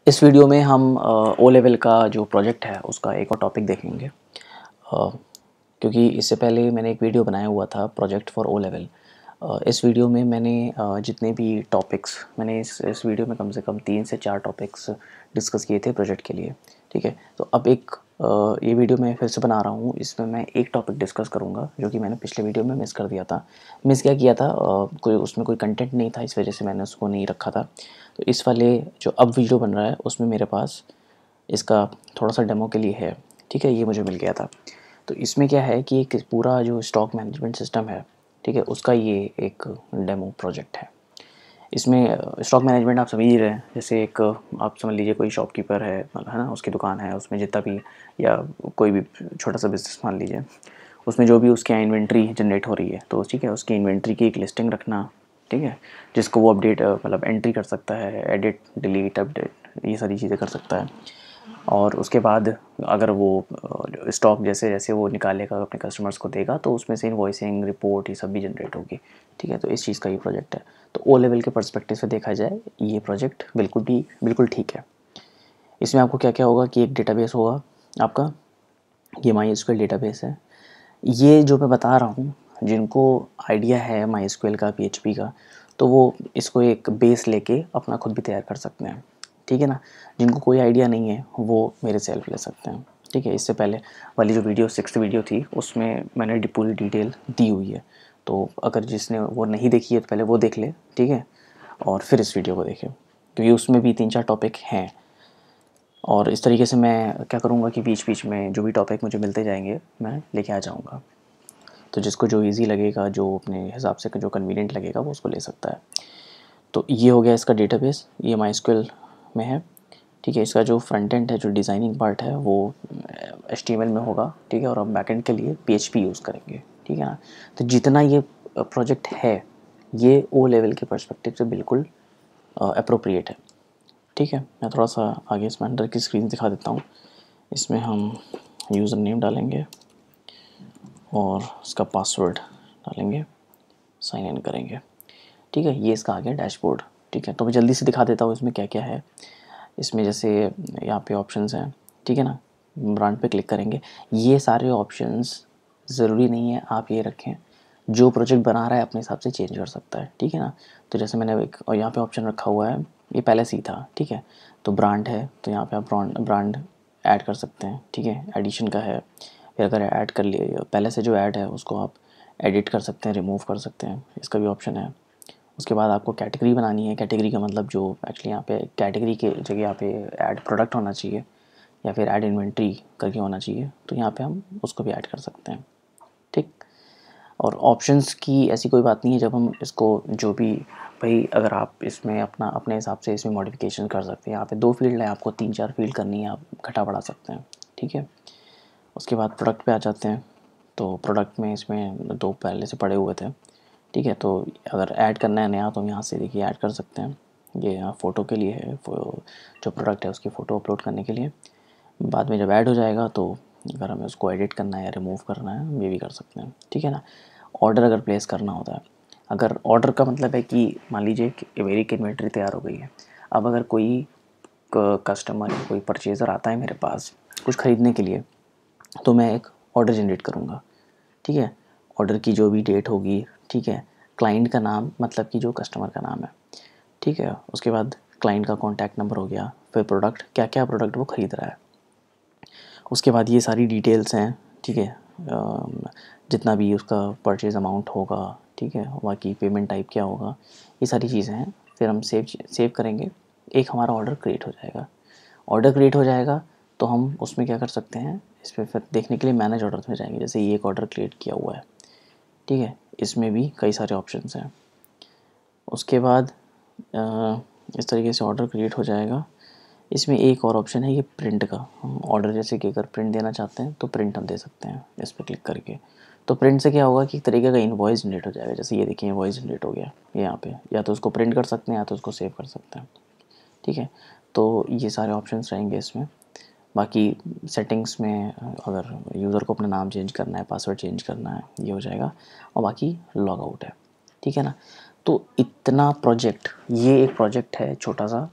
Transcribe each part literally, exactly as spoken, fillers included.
इस वीडियो में हम ओ लेवल का जो प्रोजेक्ट है उसका एक और टॉपिक देखेंगे। अ, क्योंकि इससे पहले मैंने एक वीडियो बनाया हुआ था प्रोजेक्ट फॉर ओ लेवल। इस वीडियो में मैंने अ, जितने भी टॉपिक्स मैंने इस इस वीडियो में कम से कम तीन से चार टॉपिक्स डिस्कस किए थे प्रोजेक्ट के लिए। ठीक है, तो अब एक अ, ये वीडियो मैं फिर से बना रहा हूँ। इसमें मैं एक टॉपिक डिस्कस करूँगा जो कि मैंने पिछले वीडियो में मिस कर दिया था। मिस क्या किया था, अ, कोई उसमें कोई कंटेंट नहीं था, इस वजह से मैंने उसको नहीं रखा था। तो इस वाले जो अब वीडियो बन रहा है उसमें मेरे पास इसका थोड़ा सा डेमो के लिए है। ठीक है, ये मुझे मिल गया था। तो इसमें क्या है कि एक पूरा जो स्टॉक मैनेजमेंट सिस्टम है, ठीक है, उसका ये एक डेमो प्रोजेक्ट है। इसमें स्टॉक मैनेजमेंट आप समझ ही रहे हैं। जैसे एक आप समझ लीजिए कोई शॉपकीपर है है ना, उसकी दुकान है, उसमें जितना भी या कोई भी छोटा सा बिजनेस मान लीजिए, उसमें जो भी उसके यहाँ इन्वेंट्री जनरेट हो रही है, तो ठीक है, उसकी इन्वेंट्री की एक लिस्टिंग रखना। ठीक है, जिसको वो अपडेट मतलब एंट्री कर सकता है, एडिट, डिलीट, अपडेट, ये सारी चीज़ें कर सकता है। और उसके बाद अगर वो स्टॉक जैसे जैसे वो निकालेगा अपने कस्टमर्स को देगा, तो उसमें से इनवॉइसिंग रिपोर्ट ये सब भी जनरेट होगी। ठीक है, तो इस चीज़ का ये प्रोजेक्ट है। तो ओ लेवल के पर्सपेक्टिव से देखा जाए ये प्रोजेक्ट बिल्कुल भी बिल्कुल ठीक है। इसमें आपको क्या क्या होगा कि एक डेटाबेस होगा आपका, ये MySQL database है। ये जो मैं बता रहा हूँ, जिनको आइडिया है माई एस क्यू एल का, पी एच पी का, तो वो इसको एक बेस लेके अपना खुद भी तैयार कर सकते हैं। ठीक है ना। जिनको कोई आइडिया नहीं है वो मेरे से हेल्प ले सकते हैं। ठीक है, इससे पहले वाली जो वीडियो सिक्स्थ वीडियो थी उसमें मैंने पूरी डिटेल दी हुई है। तो अगर जिसने वो नहीं देखी है तो पहले वो देख ले। ठीक है, और फिर इस वीडियो को देखे, क्योंकि उसमें भी तीन चार टॉपिक हैं। और इस तरीके से मैं क्या करूँगा कि बीच बीच में जो भी टॉपिक मुझे मिलते जाएंगे मैं लेके आ जाऊँगा। तो जिसको जो इजी लगेगा, जो अपने हिसाब से जो कन्वीनियंट लगेगा, वो उसको ले सकता है। तो ये हो गया इसका डेटाबेस, ये माई एस क्यू एल में है। ठीक है, इसका जो फ्रंट एंड है, जो डिज़ाइनिंग पार्ट है, वो एच टी एम एल में होगा। ठीक है, और हम बैक एंड के लिए पी एच पी यूज़ करेंगे। ठीक है ना। तो जितना ये प्रोजेक्ट है ये ओ लेवल के पर्सपेक्टिव से बिल्कुल अप्रोप्रिएट है। ठीक है, मैं थोड़ा सा आगे इसमें अंदर की स्क्रीन दिखा देता हूँ। इसमें हम यूज़र नेम डालेंगे और इसका पासवर्ड डालेंगे, साइन इन करेंगे। ठीक है, ये इसका आ गया डैशबोर्ड। ठीक है, तो मैं जल्दी से दिखा देता हूँ इसमें क्या क्या है। इसमें जैसे यहाँ पे ऑप्शंस हैं, ठीक है ना, ब्रांड पे क्लिक करेंगे। ये सारे ऑप्शंस ज़रूरी नहीं है आप ये रखें, जो प्रोजेक्ट बना रहा है अपने हिसाब से चेंज कर सकता है। ठीक है ना। तो जैसे मैंने एक और यहाँ पे ऑप्शन रखा हुआ है, ये पहले से ही था। ठीक है, तो ब्रांड है तो यहाँ पे आप ब्रांड ब्रांड ऐड कर सकते हैं। ठीक है, एडिशन का है। फिर अगर ऐड कर लिए, पहले से जो ऐड है उसको आप एडिट कर सकते हैं, रिमूव कर सकते हैं, इसका भी ऑप्शन है। उसके बाद आपको कैटेगरी बनानी है। कैटेगरी का मतलब जो एक्चुअली यहाँ पे कैटेगरी के जगह यहाँ पे ऐड प्रोडक्ट होना चाहिए या फिर ऐड इन्वेंट्री करके होना चाहिए, तो यहाँ पे हम उसको भी ऐड कर सकते हैं। ठीक। और ऑप्शंस की ऐसी कोई बात नहीं है, जब हम इसको जो भी, भाई अगर आप इसमें अपना अपने हिसाब से इसमें मॉडिफिकेशन कर सकते हैं। यहाँ पे दो फील्ड है, आपको तीन चार फील्ड करनी है, आप घटा बढ़ा सकते हैं। ठीक है, उसके बाद प्रोडक्ट पे आ जाते हैं। तो प्रोडक्ट में इसमें दो पहले से पड़े हुए थे। ठीक है, तो अगर ऐड करना है नया तो हम यहाँ से देखिए ऐड कर सकते हैं। ये यहाँ फ़ोटो के लिए है, जो प्रोडक्ट है उसकी फ़ोटो अपलोड करने के लिए। बाद में जब ऐड हो जाएगा तो अगर हमें उसको एडिट करना है या रिमूव करना है हम ये भी कर सकते हैं। ठीक है ना। ऑर्डर अगर प्लेस करना होता है, अगर ऑर्डर का मतलब है कि मान लीजिए कि मेरी एक इन्वेंट्री तैयार हो गई है। अब अगर कोई कस्टमर या कोई परचेज़र आता है मेरे पास कुछ ख़रीदने के लिए, तो मैं एक ऑर्डर जनरेट करूँगा। ठीक है, ऑर्डर की जो भी डेट होगी, ठीक है, क्लाइंट का नाम मतलब कि जो कस्टमर का नाम है। ठीक है, उसके बाद क्लाइंट का कॉन्टैक्ट नंबर हो गया, फिर प्रोडक्ट, क्या क्या प्रोडक्ट वो ख़रीद रहा है। उसके बाद ये सारी डिटेल्स हैं। ठीक है, जितना भी उसका परचेज़ अमाउंट होगा, ठीक है, बाकी पेमेंट टाइप क्या होगा, ये सारी चीज़ें हैं। फिर हम सेव सेव करेंगे, एक हमारा ऑर्डर क्रिएट हो जाएगा। ऑर्डर क्रिएट हो जाएगा तो हम उसमें क्या कर सकते हैं, इस पर फिर देखने के लिए मैनेज ऑर्डर में जाएंगे। जैसे ये एक ऑर्डर क्रिएट किया हुआ है। ठीक है, इसमें भी कई सारे ऑप्शंस हैं। उसके बाद आ, इस तरीके से ऑर्डर क्रिएट हो जाएगा। इसमें एक और ऑप्शन है ये प्रिंट का। हम ऑर्डर जैसे कि अगर प्रिंट देना चाहते हैं तो प्रिंट हम दे सकते हैं इस पर क्लिक करके। तो प्रिंट से क्या होगा कि एक तरीके का इनवॉइस जनरेट हो जाएगा। जैसे ये देखिए इनवॉइस जनरेट हो गया यहाँ पे, या तो उसको प्रिंट कर सकते हैं या तो उसको सेव कर सकते हैं। ठीक है, तो ये सारे ऑप्शंस रहेंगे इसमें। बाकी सेटिंग्स में अगर यूज़र को अपना नाम चेंज करना है, पासवर्ड चेंज करना है, ये हो जाएगा। और बाकी लॉग आउट है। ठीक है ना। तो इतना प्रोजेक्ट, ये एक प्रोजेक्ट है छोटा सा,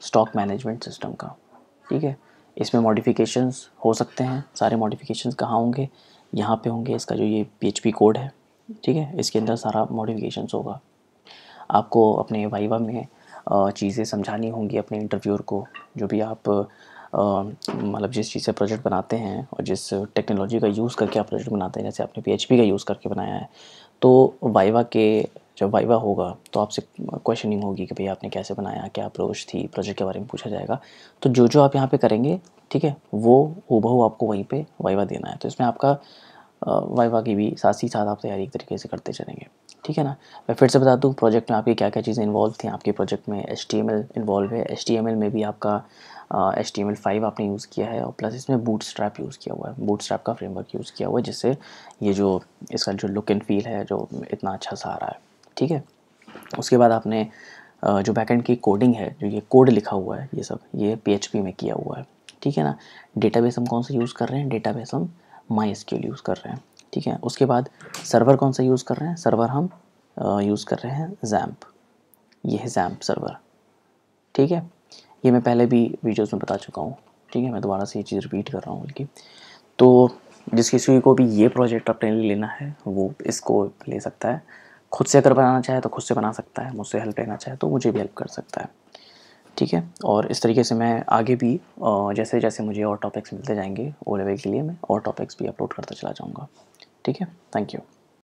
स्टॉक मैनेजमेंट सिस्टम का, ठीक है। इसमें मॉडिफिकेशंस हो सकते हैं, सारे मॉडिफिकेशंस कहाँ होंगे, यहाँ पे होंगे। इसका जो ये पीएचपी कोड है, ठीक है, इसके अंदर सारा मॉडिफिकेशंस होगा। आपको अपने वाइवा में चीज़ें समझानी होंगी अपने इंटरव्यूअर को, जो भी आप मतलब जिस चीज़ से प्रोजेक्ट बनाते हैं और जिस टेक्नोलॉजी का यूज़ करके आप प्रोजेक्ट बनाते हैं, जैसे आपने पीएचपी का यूज़ करके बनाया है, तो वाइवा के जब वाइवा होगा तो आपसे क्वेश्चनिंग होगी कि भाई आपने कैसे बनाया, क्या अप्रोच थी, प्रोजेक्ट के बारे में पूछा जाएगा। तो जो जो आप यहाँ पे करेंगे, ठीक है, वो हूबहू आपको वहीं पे वाइवा देना है। तो इसमें आपका वाइवा की भी साथ ही साथ आप तैयारी एक तरीके से करते चलेंगे, ठीक है ना। मैं फिर से बता दूं प्रोजेक्ट में आपकी क्या क्या चीज़ें इन्वॉल्व थी। आपके प्रोजेक्ट में H T M L involve है। एच टी एम एल में भी आपका H T M L five आपने यूज़ किया है, और प्लस इसमें बूटस्ट्रैप यूज़ किया हुआ है। बूटस्ट्रैप का फ्रेमवर्क यूज़ किया हुआ है, जिससे ये जो इसका जो लुक एंड फील है जो इतना अच्छा सा आ रहा है, ठीक है। उसके बाद आपने जो बैकएंड की कोडिंग है, जो ये कोड लिखा हुआ है, ये सब ये पीएचपी में किया हुआ है, ठीक है ना। डेटाबेस हम कौन सा यूज़ कर रहे हैं, डेटाबेस हम MySQL use कर रहे हैं, ठीक है। उसके बाद सर्वर कौन सा यूज़ कर रहे हैं, सर्वर हम यूज़ कर रहे हैं जैम्प, ये है जैम्प सर्वर, ठीक है। ये मैं पहले भी वीडियोस में बता चुका हूँ, ठीक है, मैं दोबारा से ये चीज़ रिपीट कर रहा हूँ बल्कि। तो जिस किसी को भी ये प्रोजेक्ट अपने लिए लेना है वो इसको ले सकता है। खुद से अगर बनाना चाहे तो खुद से बना सकता है, मुझसे हेल्प लेना चाहे तो मुझे भी हेल्प कर सकता है, ठीक है। और इस तरीके से मैं आगे भी जैसे जैसे मुझे और टॉपिक्स मिलते जाएंगे ओ लेवल के लिए, मैं और टॉपिक्स भी अपलोड करता चला जाऊँगा, ठीक है। Thank you.